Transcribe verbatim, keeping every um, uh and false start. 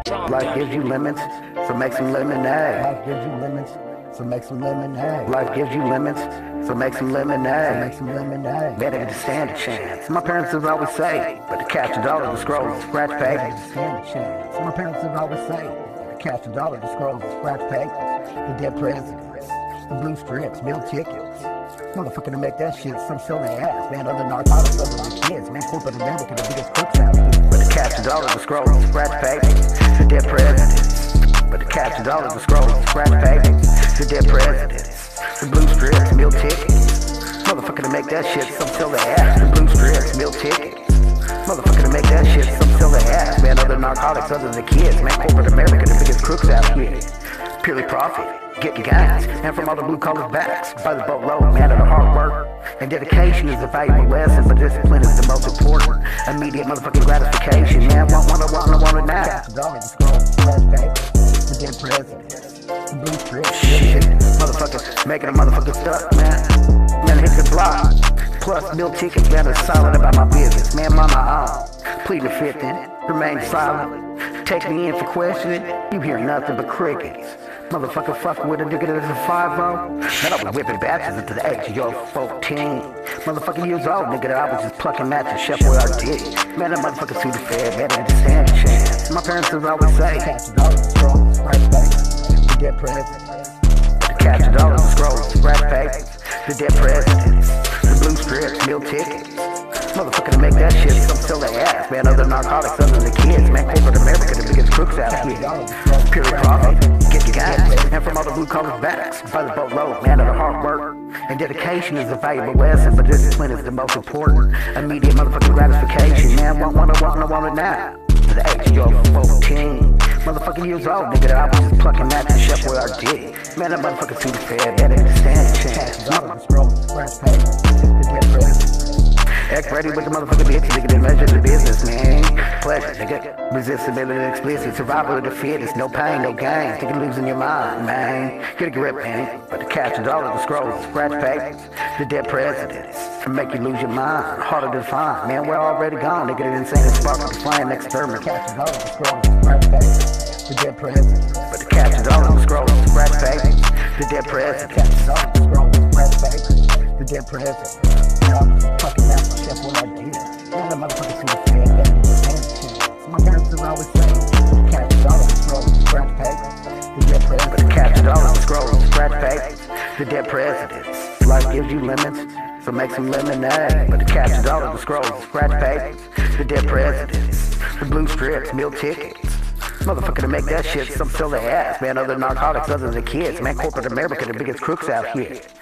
Life gives you lemons, so make some lemonade. Life gives you lemons, so make some lemonade. Life gives you lemons, so make some lemonade. So make some lemonade. Better to stand a chance. My parents would always say, but to catch a dollar, the scroll, scratch Better paper. to stand a chance. My parents would always say, to catch a dollar, the scrolls, the scratch papers, the dead presidents, the blue strips, meal tickets. Motherfucker to make that shit some show they ass. Man, other narcotics, other than kids. Man, corporate America, the biggest crooks out here. But to catch a dollar, the scroll, scratch paper. The dead presidents. But to catch a dollar, the scroll, scratch paper. The dead presidents. The blue strips, meal tickets. Motherfucker to make that shit some show they ass. The blue strips, meal tickets. Motherfucker to make that shit some show they ass. Man, other narcotics, other than kids. Man, corporate America, the biggest crooks out here. Purely profit, getting gains, and from all the blue collar backs, by the boatload, man, of the hard work. And dedication is a valuable lesson, but discipline is the most important. Immediate motherfucking gratification, man, want, want, want, want, want it now. Catch a dollar, the scroll, scratch paper, the dead presidents, the blue strips. Shit, motherfucker, making a motherfucker stuck, man. Man, hit the block. Plus, meal tickets, man, is silent about my business. Man, I'm on my own. Plead the fifth in, remain silent. Take me in for questioning, you hear nothing but crickets. Motherfucker fucking with a nigga that's a five oh. Man, I was whipping batches at the age of yo fourteen. Motherfucking years old, nigga, that I was just plucking matches, chef where I did. Man, that motherfucker suited fair, better than stand a chance. My parents would always say, Catch a dollar, the scroll, scratch papers, the dead presidents. to catch a dollar, the scroll, scratch papers, the dead presidents, the blue strips, meal tickets. Motherfucker to make that shit some till they ass. Man, other narcotics, other than kids. Man, corporate America, the biggest crooks out here. Pure profit, get your guys. And from all the blue collar backs, by the boatload, man, of the hard work. And dedication is a valuable lesson, but discipline is the most important. Immediate motherfucking gratification, man, want, want, want, want, want it now. To the age of your fourteen. Motherfucking years old, nigga, that I was just plucking matches, chef where I did. Man, that motherfucker too fair, better than stand a chance. The scroll, scratch papers, the dead presidents. Act ready with the motherfucking bitches, nigga, then measure the business, man. Pleasure, nigga. Resistability and explicit. Survival of the fittest. No pain, no gain. Nigga, losing your mind, man. Get a grip, man. But to catch a dollar, the scrolls, scratch papers, the dead presidents. To make you lose your mind. Harder to find. Man, we're already gone. Nigga, the insane spark of the flame experiment. Catch a dollar, the scroll, scratch papers, the dead presidents. But to catch a dollar, the scrolls, scratch papers, the dead presidents. Catch a dollar, the scroll, scratch papers, the dead presidents. Fucking master chef, what I did. Man, that motherfucker see the fan, better than stand a chance. My parents would always say, catch a dollar, the scroll, scratch papers, the dead presidents. But to catch a dollar, the scrolls, scratch papers, the dead presidents. Life gives you lemons, so make some lemonade. But to catch a dollar, the scrolls, scratch papers, the dead presidents. The blue strips, meal tickets. Motherfucker to make that shit some till they ass. Man, other narcotics, other than kids. Man, corporate America, the biggest crooks out here.